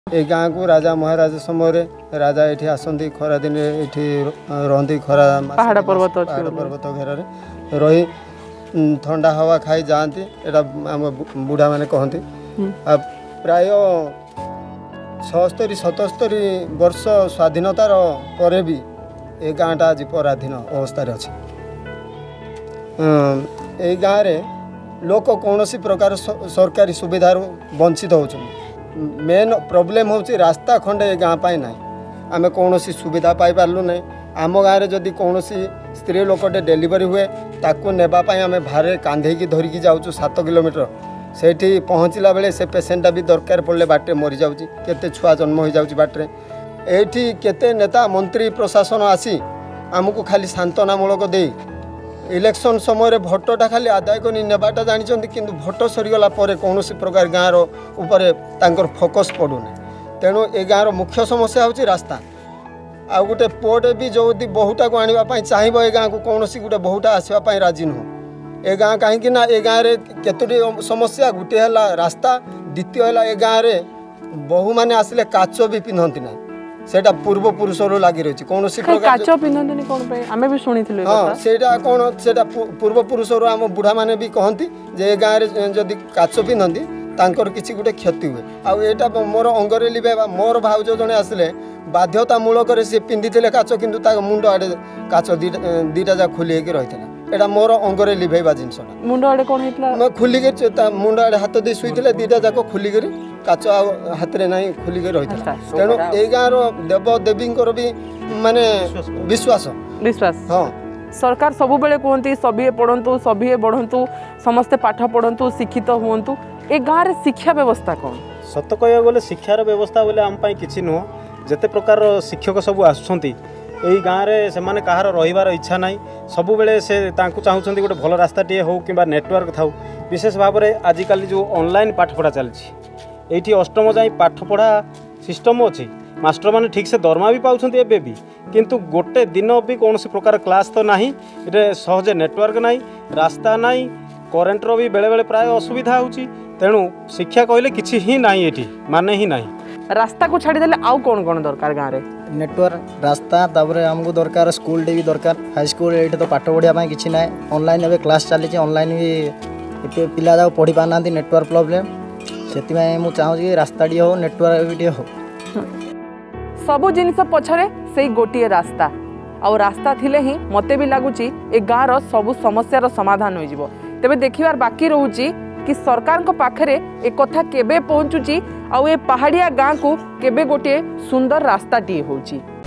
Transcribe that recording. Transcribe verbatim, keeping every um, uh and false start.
ए गाँ को राजा महाराज समय राजा ये आसती खरा दिन ये रही खरा पहाड़ पर्वत पहाड़ पर्वत घेर रही ठंडा हवा खाई जाती एटा आम बुढ़ा मैंने कहती प्राय छस्तरी सतस्तरी वर्ष स्वाधीनतार पर भी ए गाँटा आज पराधीन अवस्था अच्छे। ए गाँव में लोक कौन प्रकार सरकारी सुविधार वंचित होती मेन प्रोब्लेम हूँ रास्ता खंडे ए गाँ पाई ना आम कौन सुविधा पाई पार्लु ना। आम गाँव में जदि कौन स्त्री लोकटे डेलीवरी हुए ताकू नेबापाई आम भारे कांधेकी धरिकी जाऊँ सात किलोमीटर सेठी पहुँचला बेले से पेसेंटा भी दरकार पड़े बाटे मरी जाऊँगी केते छुआ जन्म हो जाऊँगी बाटे एठी केते नेता मंत्री प्रशासन आसी आमको खाली सांत्वनामूलक दे इलेक्शन समय भोटटा खाली आदाय कर नेबाटा जानी किंतु भोट सरीगला कौन प्रकार गाँव ऊपर तांकर फोकस पड़ूना। तेणु ए गाँव मुख्य समस्या हूँ रास्ता आ गोटे पुअटे भी जो बहुटा को आने चाहब ए गाँव को कौन गोटे बहुटा आसवाई राजी नुह ए गाँ कहीं ए गाँव में केतोटी समस्या गोटे है रास्ता द्वितीय है ए गाँव में बहु मैंने आसिले काच भी पिंधती ना सेटा पूर्व पुरुष लगी रही कौन काच पिंधती कौन पे आमे भी सुनी थिलु हां सेटा कौन सेटा पूर्व पुरुष आम बुढ़ा माने भी कहती जे गाँव में जदि काच पिंधती तांकर किसी गोटे क्षति हुए आटा मोर अंगरे लिभेबा मोर भाउज जड़े आसिले बाध्यतामूलक सी पिंधि काच किंतु मुंड आड़े काच दीटा जा खोली रही एटा मोर अंगरे लिभेबा जिनसा मुंड आड़े कौन होइतला खुलिक मुंड आड़े हाथ दे शुईले दीटा जाक खुलिक काच हाथ में ना खुलिक रही तेणु ए गाँव देव देवी भी माने विश्वास विश्वास हाँ सरकार सब बेले कहती सभी पढ़ंतु सभी बढ़ंतु समस्ते पाठ पढ़ंतु शिक्षित हुंतु ए गाँव रे शिक्षा व्यवस्था कौन सत कह गले शिक्षार व्यवस्था बोले आम किसी नुह जिते प्रकार शिक्षक सब आसुँच यही गाँव में से माने कहार रहिबार इच्छा ना सबु बेले से तांकु चाहूँगी गोटे भल रास्ता टे हो कि नेटवर्क थाउ विशेष भाव में आजिकल जो ऑनलाइन पाठपढ़ा चलती ये अष्टम जाए पाठपढ़ा सिस्टम अच्छी मास्टर मैंने ठीक से दरमा भी पाँच एबे भी किंतु गोटे दिन भी कौन प्रकार क्लास तो ना ये सहजे नेटवर्क ना रास्ता ना करेन्टर भी बेले बेले प्राय असुविधा होची तेणु शिक्षा कहले किछि ही नाही एठी माने ही नाही। रास्ता को छाड़ी देले आउ कौन कौन दरकार गाँव रे नेटवर्क रास्ता तापर आमको दरकार स्कूल टे भी दरकार हाई स्कूल ये तो पाठ पढ़ाई किसी ना ऑनलाइन एवं क्लास चली ऑनलाइन भी पिला जाओ पढ़ी पाना नेटवर्क प्रॉब्लम से मुझे चाहूँगी रास्ता टी हो नेटवर्क भी हो सबु जिनिस पछरे से गोटे रास्ता आउ रास्ता थिले ही मते भी लगुच ए गाँव सबु समस्यार समाधान हो जिवो। तेबे देखिबार बाकी रहुची कि सरकार को पाखरे एक कथा केबे पहुँचुची आउ ए पहाड़िया गाँ को केबे गोटे सुंदर रास्ता टी होची।